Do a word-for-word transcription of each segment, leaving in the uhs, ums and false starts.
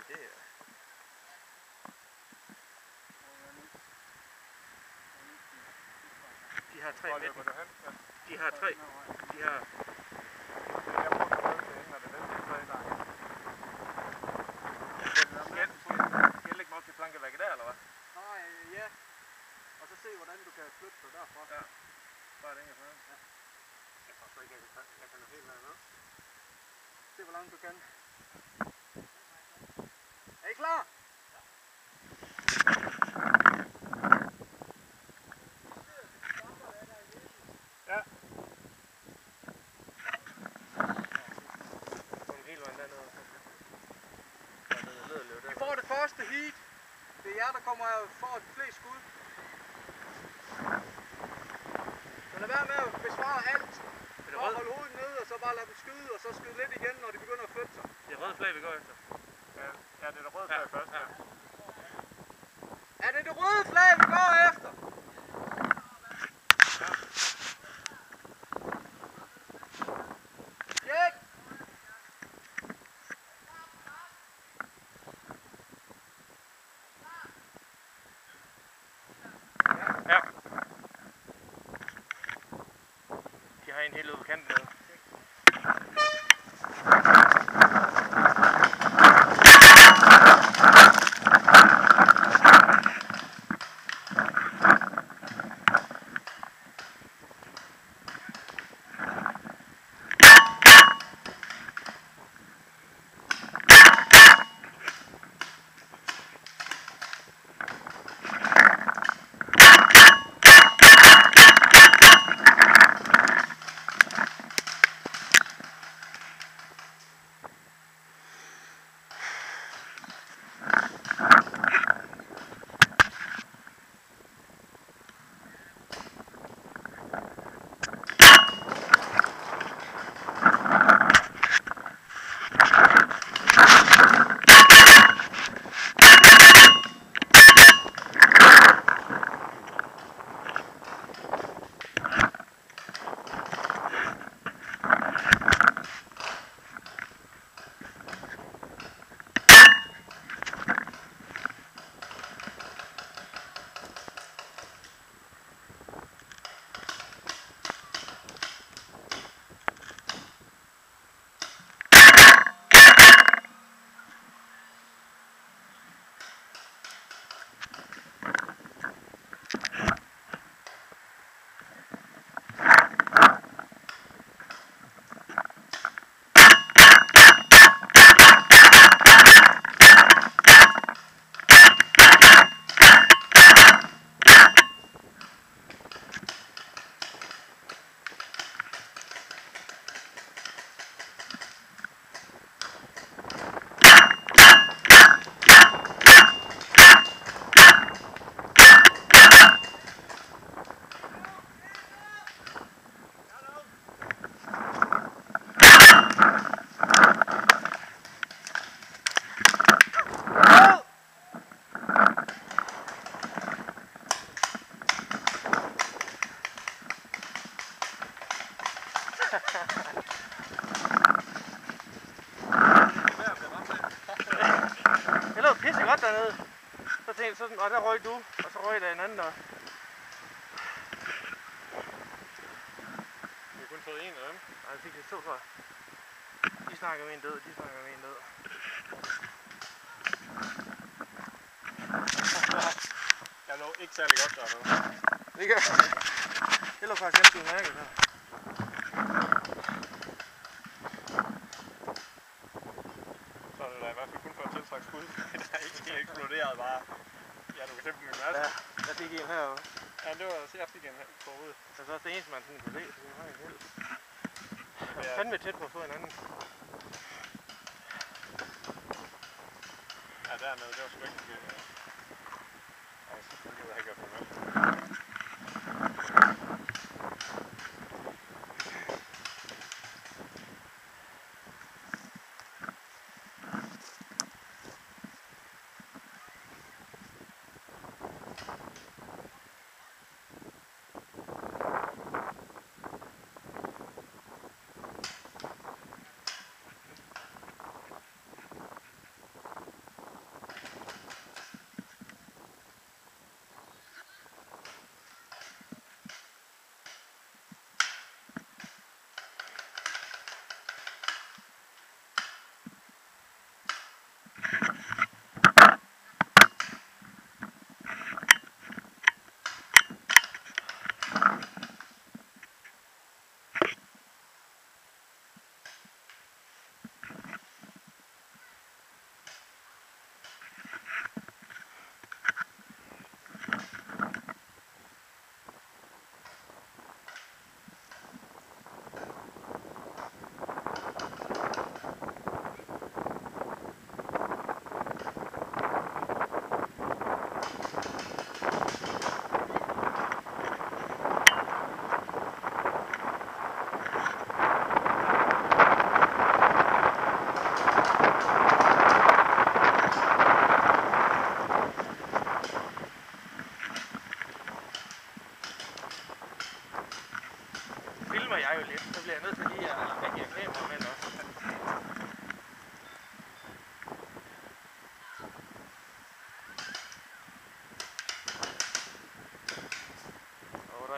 det er... De har tre med. De har tre. De har... Skal jeg lægge mig op til plankeværket der, eller hvad? Nej, ja. Og så se, hvordan du kan flytte dig derfra. Ja. Bare længere frem. Ja. Jeg tror ikke, jeg kan, jeg kan nå helt ned. Se, hvor langt du kan. Er I klar? Ja. Kom hele vejen dernede. Vi får det første heat. Det er jer, der kommer og får de fleste skud. Så lad være med at besvare alt. Bare hold hovedet nede, og så bare lad dem skyde, og så skyde lidt igen, når de begynder at flytte sig. Det er røde flag, vi går efter. Ja, ja det er det røde flag ja, først. Ja. Er det det røde flag, vi går efter? Ja. Tjek! Ja. De har en helt ude på kanten med. Det lå pisse godt dernede. Så tænkte jeg sådan, og der røg du, og så røg der en anden der. Vi har kun fået en af dem. Nej, jeg fik lidt to, tror jeg. De snakker med en død, de snakker med en død. Jeg lå ikke særlig godt dernede. Det gør det lå faktisk ganske udmærket her. Så er det da i hvert fald kun for at tiltrække skud. Der er ikke eksploderet bare. Ja, du kan se på min masse. Ja, jeg fik en herovre. Ja, det var så jeg fik en her på hovedet. Det er så også det eneste, man sådan kunne se, så det var en held. Jeg er fandme tæt på at få en anden. Ja, dernede, det var sgu ikke... Ej, så gider jeg ikke at få med.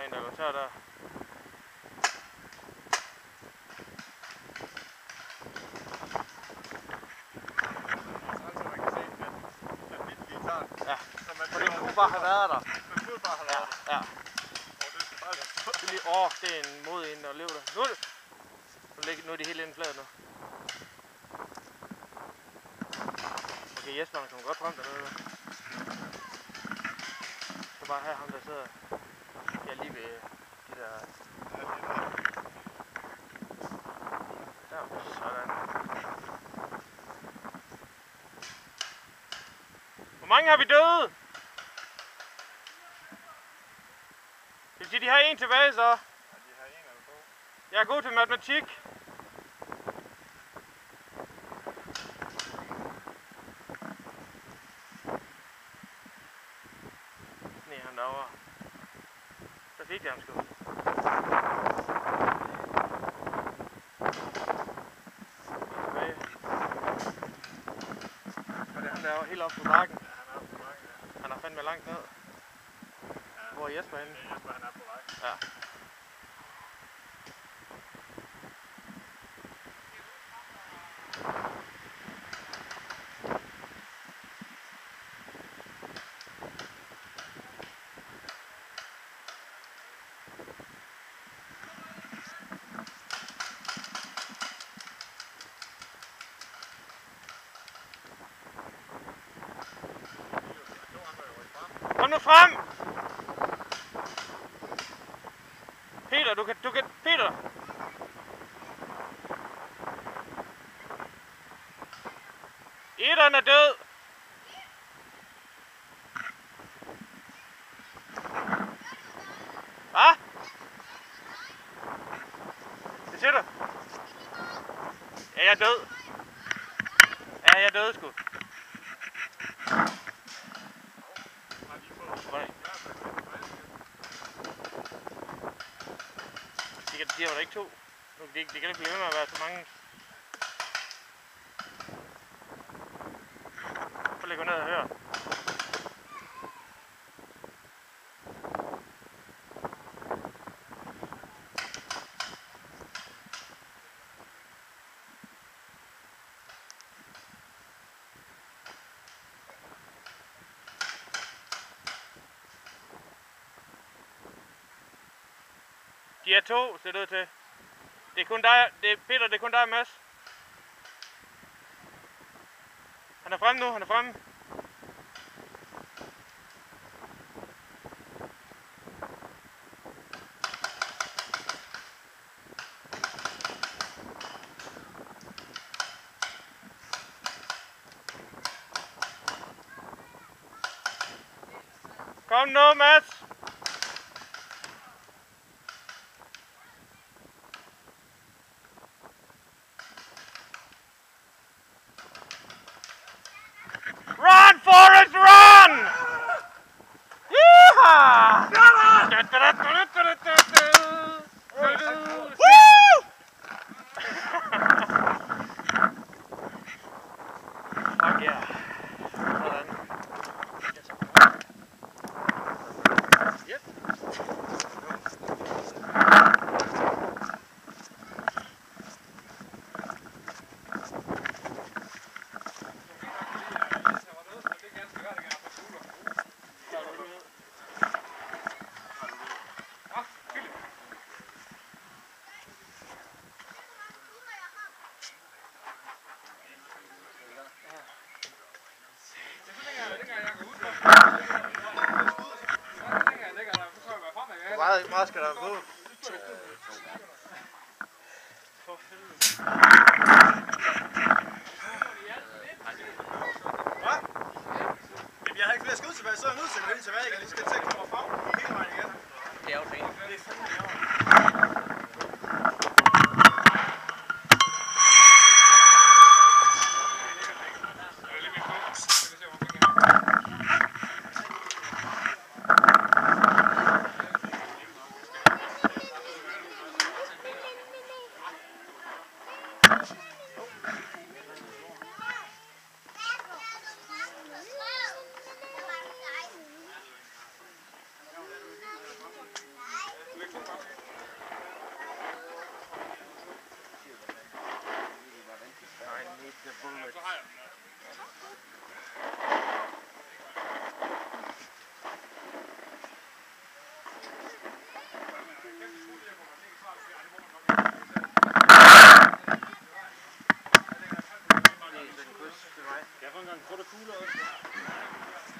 en, der går tør der. Ja, for det kunne bare have været der. Den burde bare have været Ja, ja. der. Det er lige, åh, det er en mod en, der lever der. Nu er det, nu ligger, nu er det helt inde i fladet nu. Okay, Jesper, han kommer godt frem dernede. Så bare have ham, der sidder ja, lige ved de der... Der, sådan. Hvor mange har vi døde? Det vil sige, de har en tilbage så. Ja, de har en eller to. Jeg er god til matematik. Nej, han derovre. Så fik jeg ham sgu. Tilbage. Og det er han derovre helt oppe på bakken. Ja, han er på vej, ja. Han er fandme langt ned. Ja. Hvor er Jesper henne? Det er Jesper, han er på vej. Ja. Kom nu frem! Peter, du kan, du kan, Peter! Etteren er død! Hvad? Hvad siger du? Ja, jeg er død. Ja, jeg er død sgu. Det kan, de var der ikke to. Det, det kan ikke blive ved med at være så mange. Prøv lige at gå ned og høre. De er to, ser det ud til. Det er kun dig, det er Peter, det er kun dig og Mads. Han er fremme nu, han er fremme. Kom nu, Mads. Run, Forrest, run! Yeehaw! Woo! Fuck yeah. Sådan. Yep. Hvor meget, meget skal der gå? For helvede. Hvad? Jamen, jeg har ikke flere skud tilbage, så er jeg nødt til at vende tilbage igen. Jeg skal til at komme frem hele vejen igen. Det er jo fint. Det er fandme i år. Prøv en gang. Tror du kugler også?